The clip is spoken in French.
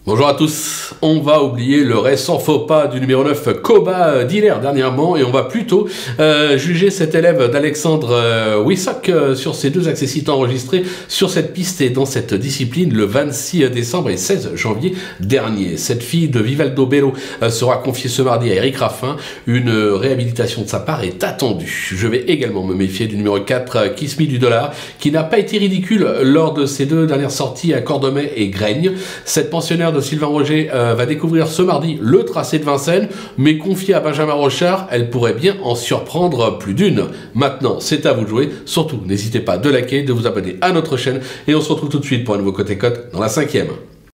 Bonjour à tous, on va oublier le récent faux pas du numéro 9 Koba Dealer dernièrement et on va plutôt juger cet élève d'Alexandre Wissock sur ses deux accessites enregistrés sur cette piste et dans cette discipline le 26 décembre et 16 janvier dernier. Cette fille de Vivaldo Bello sera confiée ce mardi à Eric Raffin. Une réhabilitation de sa part est attendue. Je vais également me méfier du numéro 4 Kiss Me du Dollar qui n'a pas été ridicule lors de ses deux dernières sorties à Cordemais et Graigne. Cette pensionnaire de Sylvain Roger va découvrir ce mardi le tracé de Vincennes, mais confiée à Benjamin Rochard, elle pourrait bien en surprendre plus d'une. Maintenant, c'est à vous de jouer. Surtout, n'hésitez pas de liker, de vous abonner à notre chaîne et on se retrouve tout de suite pour un nouveau Côté Cote dans la 5e.